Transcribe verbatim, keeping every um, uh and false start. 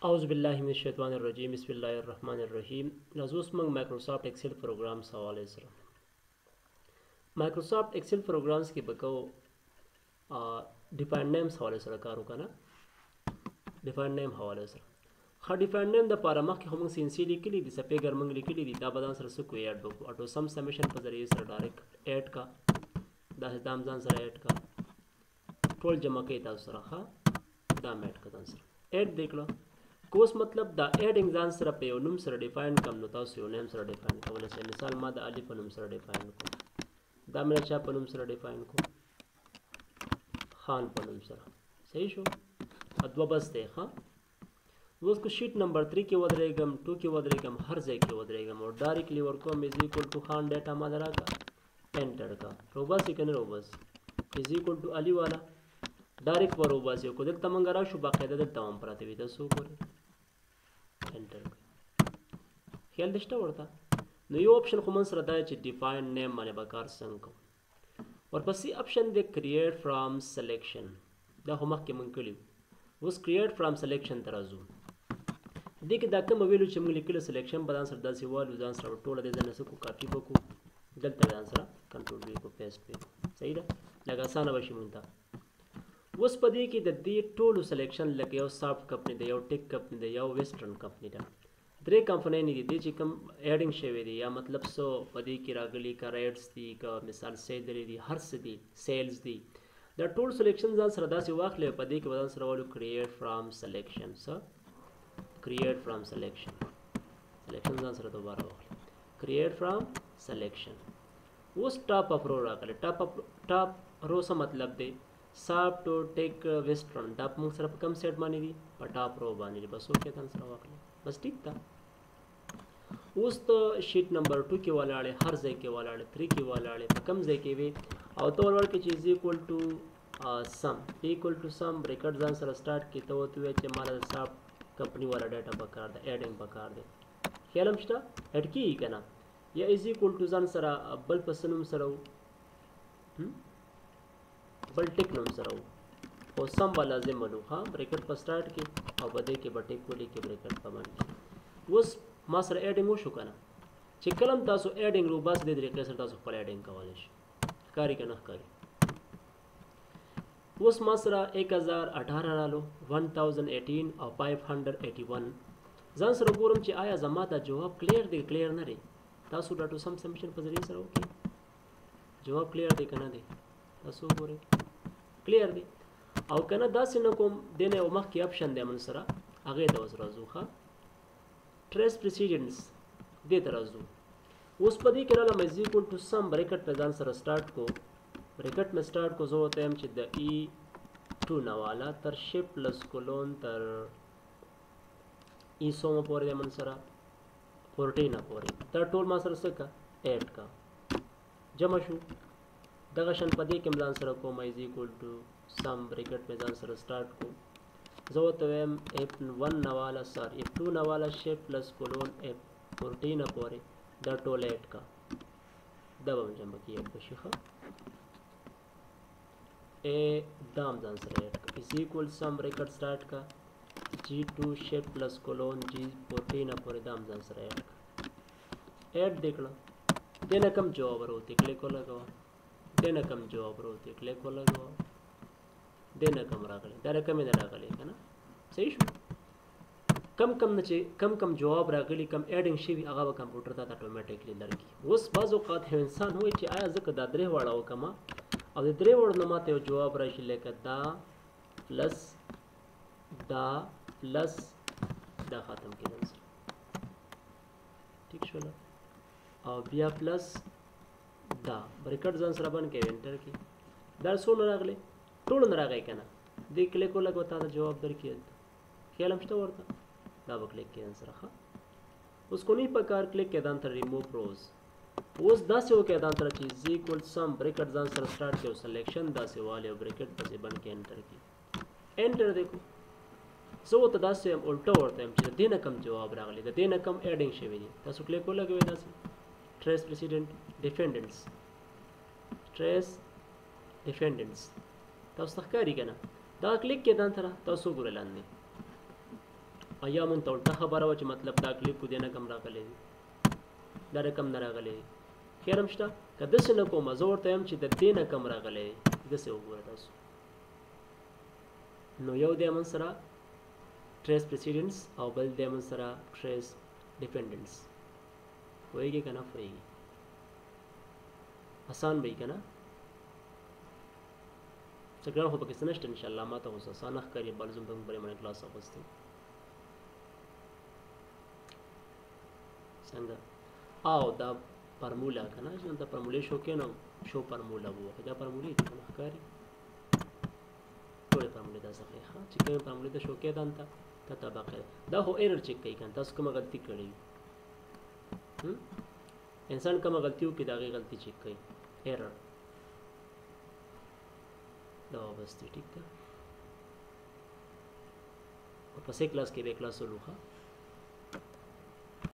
أعوذ بالله من الشیطان الرجیم بسم الله الرحمن الرحیم لازوس موږ مایکروسافت ایکسل پروګرامز حواله سره مایکروسافت ایکسل پروګرامز کې بکو ډیفاین نیمز حواله سره کار وکنه ډیفاین نیم حواله سره خا ډیفاین نیم د پاره مخکې هم سینسی لیکلي دي سپیګر موږ لیکلي دي دا بدن سره څه کوی اډ بکو اټو سم سمیشن په ذریعہ سره ډایرکټ اډ کا دا دام ځان سره اډ کا ټول جمع کوي تاسو سره ها دا میټ کا ځان سره اډ دیکلو کوس مطلب دا اډینګ ځان سره په یو نوم سره ډیفاین کوم نو تاسو یو نیم سره ډیفاین کولی شئ مثال ما د الف په نوم سره ډیفاین کوم دا مې چا په نوم سره ډیفاین کوم خان په نوم سره صحیح شو ادوه بس دی ښه اوس کو شیټ نمبر تھری کې ودرېږم ټو کې ودرېږم هر ځای کې ودرېږم او ډایرکټلی ورکوم از ایکول ټو خان ډیټا ما دراکا انټر کا روباسي کنه روباسي از ایکول ټو علی والا ډایرکټ ور روباسي کو دلته مونږ راشو باقاعده دلته هم پراته وي تاسو ګورئ انټر خیال دشته ورته نو یو آپشن خو من سره دا چې ډیفاین نیم باندې به کار څنګه کوم ورپسې آپشن دی کریټ فرام سلیکشن دا خو مخکې مونږ کړي اوس کریټ فرام سلیکشن ته راځو دې کې دا کوم ویلو چې موږ لیکلو سلیکشن به ځان سره داسې والو ځان سره ټوله دې ځان سره کاپي وکړو دلته ځان سره کنټرول وی کو پیسټ وی صحیح ده لکه اسانه وشي مونږ ته اوس په دې کې د دې ټولو سلیکشن لکه یو سافت کمپنی دی یو ټیک کمپنی دی یو ویسټرن کمپنی ده درې کمپنۍ نه دي چې کوم ایډینګ شوی دی یا مطلب سو په دې کې راغلي کا ریټس دي کا مثال سیلری دي هر څه دي سیلز دي دا ټول سلیکشن ځان سره داسې واخلې په دې کې ځان سره ولو کریټ فرام سلیکشن سو کریټ فرام سلیکشن سلیکشن ځان سره دوباره واخلې کریټ فرام سلیکشن اوس ټاپ اپ رو راغلی ټاپ اپ ټاپ رو څه مطلب دی سافت او ټیک ویسټرن دا موږ سره په کم سیټ باندې دي په ټاپ رو باندې بس اوکې ځان سره واخلې بس ټیک ده اوس ته شیټ نمبر ټو کې ولاړې هر ځای کې ولاړې تھری کې ولاړې په کم ځای کې وي او ته ورکړې چې از ایکول ټو سم ایکول ټو سم بریکټ ځان سره سٹارټ کې ته وته چې مال سافت کمپنی والا ډاټا پکار ده ایډینګ پکار ده خیال هم شته اډ کی کنه یا از ایکول ټو ځان سره بل پسنوم سره بل ټیک نوم سره او سم به لازم ولو ها بریکټ په سٹارټ کې او بده کې به ټیک ولې کې بریکټ په باندې اوس ما سره ایډینګ وشو کنه چې کلم تاسو ایډینګ رو بس د طریقې سره تاسو خپل ایډینګ کولای شئ کاری کنه کاری اوس ما سره ایک ہزار اٹھارہ رالو ون تھاؤزنڈ ایٹین او فائیو ہنڈریڈ ایٹی ون ځان سره ګورم چې آیا زما دا جواب کلیر دی کلیر نه دی تاسو ډاټو سم سمیشن په ذریعہ سره وکړئ جواب کلیر دی کنه دی تاسو ګورئ کلیر دی او کنه داسې نه کوم دنه او مخکې اپشن دی من سره هغه ته اوس راځو ښه ټریس پریسیډنس دې ته راځو اوس په دې کې رااله مې ایکول ټو سم بریکټ په ځان سره سٹارټ کو بریکټ میں سٹارټ کو زه وته هم چې د ای ټو نواله تر شپ پلس کولون تر ای سوم پورې من سره فورټین پورې دا ټول ما سره څه کا ایډ کا جمع شو دغه شن په دې کې ملان سره کوم از ایکول ټو سم بریکټ په ځان سره سٹارټ کو زه وته هم اف ون نواله سر اف ټو نواله شپ پلس کولون اف فورټین پورې دا ټول ایډ کا دا به جمع کیږي په شیخه ए दाम ځان سره ایډ کا از ایکول سم بریکټ سٹارټ کا جی ټو شیپ پلس کولون جی فورټین پورې دام ځان سره ایډ کا ایډ دیکھنا دنه کم جواب وروته کلیک ولګاو دنه کم جواب وروته کلیک ولګاو دنه کم راغلی دا رقم نه راغلی کنه صحیح شو کم کم نه چې کم کم جواب راغلی کم ایډینګ شي هغه به کمپیوټر ته اتوماتیکلی لرګي اوس بعض اوقات هیڅ انسان وایي چې آیا زکه دا درې واړه وکما او د درې وړو نه ماته یو جواب راشي لکه دا پلس دا پلس دا ختم کېدل سره ٹھیک شو او بیا پلس دا بریکټ ځان سره باندې کې انټر کې دا څو نه راغلي ټول نه راغی کنه دې کلیک ولګو تا جواب درکې خیال هم شته ورته دا به کلیک کې سره ښه اوس کو نه پکار کلیک کې دان تر ریموو روز اوس داسې وکړئ دا تر چې از ایکول سم بریکټ ځان سره سٹارټ کړو سلیکشن داسې والي او بریکټ پسې بند کې انټر کې انټر دیکھو زه ورته داسې الټه ورته یم چې د دې نه کم جواب راغلی د دې نه کم ایډینګ شوی دی تاسو کلیک ولګوئ داسې ټریس پریسیډنټ ډیفینډنټس ټریس ډیفینډنټس تاسو ښکاري که نه دا کلیک کې دا تر تاسو ګورئ لاندې ایا مون ته الټه خبره وه چې مطلب دا کلیپ کو دی نه کم راغلی دی دا رقم نه راغلی دی خیر هم شته که داسې نه کومه زه ورته یم چې د دې نه کم راغلی دی داسې وګوره تاسو نو یو دی من سره ټریس پریسیډنس او بل دی من سره ټریس ډیپینډنس پوهېږي که نه پوهېږي آسان به وي که نه څه ګران خو پکې څه نشته انشاءالله ما ته اوس آسانه ښکاري بل زم په موږ پرې باندې کلاس اخیستی څنګه او دا فرموله که نه چې دا فرمولې شو کې نو شو فرموله ووهه دا فرمولې دي که نه ښکاري ټولې فرمولې دا څه ښه چې کومې فرمولې د شو کې ده انته ته طبقه دا خو ایرر چیک کوي که نه تاسو کومه غلطي کړې وي انسان کومه غلطي وکړي د هغې غلطي چیک کوي ایرر دا بس دی ٹھیک ده پسې کلاس کې به کلاس ولو ښه